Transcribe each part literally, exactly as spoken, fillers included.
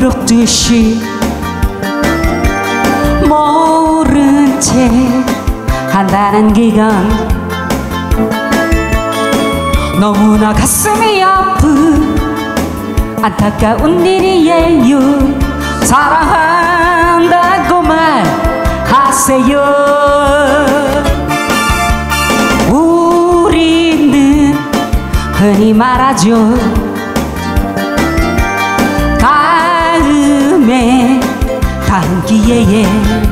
그렇듯이 모른 채 한다는 기간 너무나 가슴이 아픈 안타까운 일이에요. 사랑한다고 말하세요. 우리는 흔히 말하죠. 다음에 다음 기회에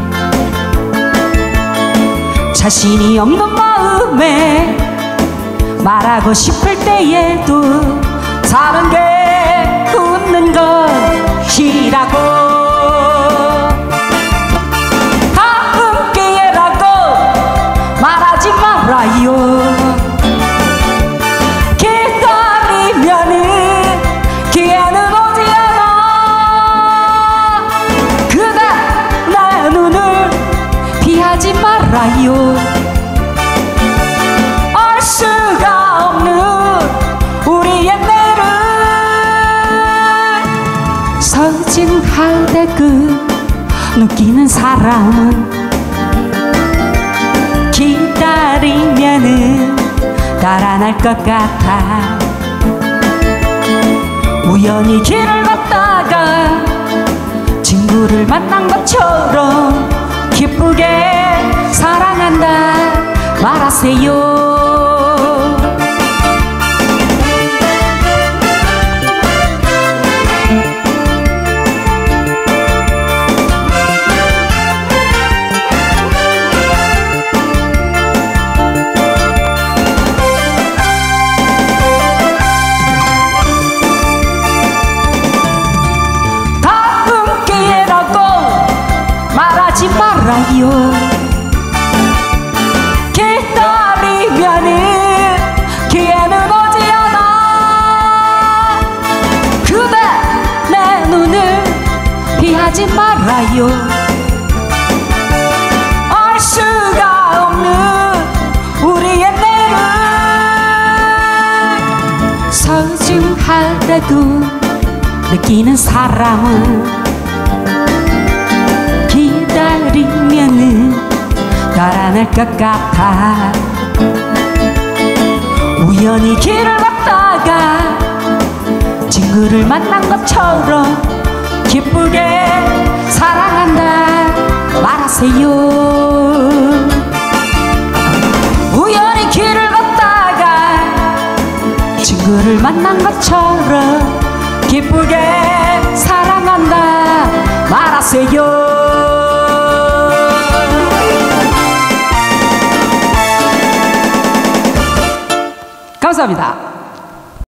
자신이 없는 마음에 말하고 싶을 때에도 사는 게 웃는 것이라고. 다음 기회라고 말하지 말아요. 기다리면은 기회는 오지 않아. 그대 내 눈을 피하지 말아요. 알 수가 없는 우리의 내를 서징할 때 그 느끼는 사랑은 기다리면은 달아날 것 같아. 우연히 길을 걷다가 친구를 만난 것처럼 기쁘게 사랑한다 말하세요. 다음 기회라고 말하지 말아요. 기다리면은 기회는 오지 않아. 그대 내 눈을 피하지 말아요. 알 수가 없는 우리의 내를 서중할 때도 느끼는 사랑은 기다리면은 달아날 것 같아. 우연히 길을 걷다가 친구를 만난 것처럼 기쁘게 사랑한다 말하세요. 우연히 길을 걷다가 친구를 만난 것처럼 기쁘게 사랑한다 말하세요. 감사합니다.